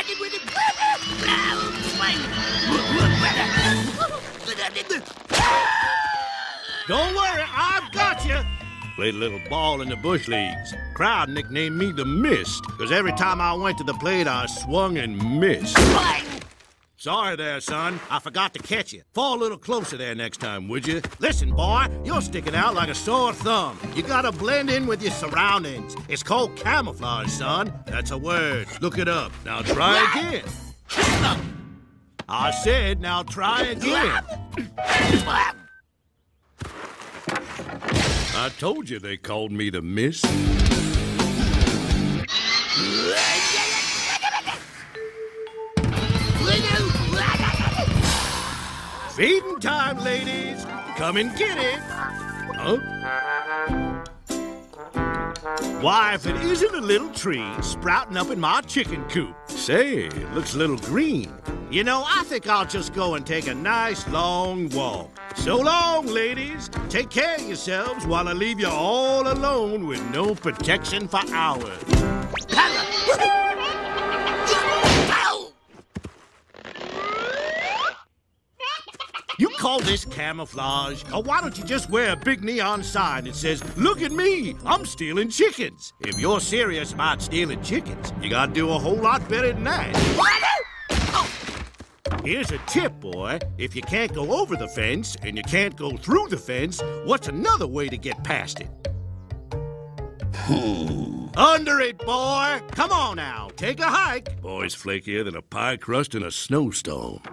Don't worry, I've got you. Played a little ball in the bush leagues. Crowd nicknamed me the Mist, because every time I went to the plate, I swung and missed. Sorry there, son. I forgot to catch you. Fall a little closer there next time, would you? Listen, boy, you're sticking out like a sore thumb. You gotta blend in with your surroundings. It's called camouflage, son. That's a word. Look it up. Now try again. I said, now try again. I told you they called me the Mist. Feeding time, ladies. Come and get it. Huh? Why, if it isn't a little tree sprouting up in my chicken coop. Say, it looks a little green. You know, I think I'll just go and take a nice long walk. So long, ladies. Take care of yourselves while I leave you all alone with no protection for hours. You call this camouflage? Or why don't you just wear a big neon sign that says, "Look at me, I'm stealing chickens"? If you're serious about stealing chickens, you gotta do a whole lot better than that. Here's a tip, boy. If you can't go over the fence and you can't go through the fence, what's another way to get past it? Under it, boy! Come on now, take a hike. Boy's flakier than a pie crust in a snowstorm.